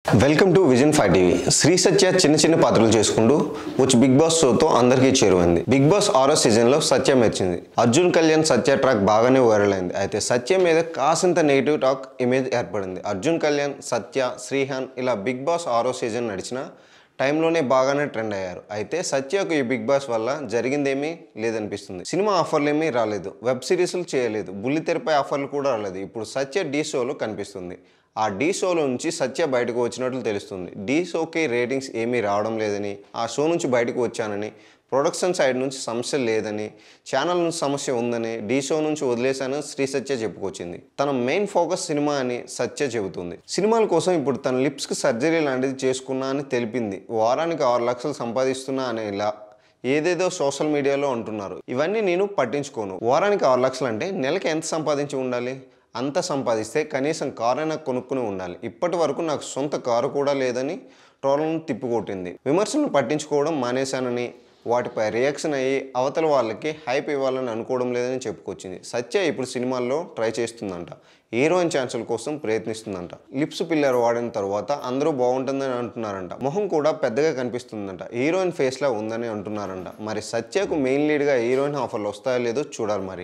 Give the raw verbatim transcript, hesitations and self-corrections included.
Welcome to vision five TV. Sri Satya చిన్న చిన్న పాత్రలు చేసుకుంటూ వచ్చి బిగ్ బాస్ షోతో అందరికీ చేరువైంది. బిగ్ బాస్ ఆరో సీజన్ లో సత్య మెచ్చింది. అర్జున్ కళ్యాణ్ సత్య ట్రాక్ బాగానే వైరల్ అయింది. అయితే సత్య మీద కాసింత నెగిటివ్ టాక్ ఇమేజ్ ఏర్పడింది. అర్జున్ కళ్యాణ్, సత్య, శ్రీహాన్ ఇలా బిగ్ బాస్ ఆరో సీజన్ నడిచిన టైంలోనే బాగానే ట్రెండ్ అయ్యారు. అయితే సత్యకు ఈ బిగ్ బాస్ వల్ల జరిగిందేమీ లేదనిపిస్తుంది. సినిమా ఆఫర్లు ఏమీ రాలేదు, వెబ్ సిరీస్లు చేయలేదు, బుల్లితెరపై ఆఫర్లు కూడా రాలేదు. ఇప్పుడు సత్య డీ షోలో కనిపిస్తుంది. ఆ డీ షోలో నుంచి సత్య బయటకు వచ్చినట్లు తెలుస్తుంది. డీ షోకి రేటింగ్స్ ఏమీ రావడం లేదని, ఆ షో నుంచి బయటకు వచ్చానని, ప్రొడక్షన్ సైడ్ నుంచి సమస్య లేదని, ఛానల్ నుంచి సమస్య ఉందని, డీ షో నుంచి వదిలేశానని శ్రీ సత్య చెప్పుకొచ్చింది. తన మెయిన్ ఫోకస్ సినిమా అని సత్య చెబుతుంది. సినిమాల కోసం ఇప్పుడు తన లిప్స్కి సర్జరీ లాంటిది చేసుకున్నా అని తెలిపింది. వారానికి ఆరు లక్షలు సంపాదిస్తున్నా అని ఇలా ఏదేదో సోషల్ మీడియాలో అంటున్నారు. ఇవన్నీ నేను పట్టించుకోను. వారానికి ఆరు లక్షలు అంటే నెలకి ఎంత సంపాదించి ఉండాలి? అంత సంపాదిస్తే కనీసం కారు అయినా కొనుక్కుని ఉండాలి. ఇప్పటి వరకు నాకు సొంత కారు కూడా లేదని ట్రోల్ను తిప్పికొట్టింది. విమర్శలను పట్టించుకోవడం మానేశానని, వాటిపై రియాక్షన్ అయ్యి అవతల వాళ్ళకి హైప్ ఇవ్వాలని అనుకోవడం లేదని చెప్పుకొచ్చింది. సత్య ఇప్పుడు సినిమాల్లో ట్రై చేస్తుందంట. హీరోయిన్ ఛాన్సుల కోసం ప్రయత్నిస్తుందంట. లిప్స్ పిల్లర్ వాడిన తర్వాత అందరూ బాగుంటుందని అంటున్నారంట. మొహం కూడా పెద్దగా కనిపిస్తుందంట. హీరోయిన్ ఫేస్లా ఉందని అంటున్నారంట. మరి సత్యకు మెయిన్ లీడ్గా హీరోయిన్ ఆఫర్లు వస్తాయో లేదో చూడాలి మరి.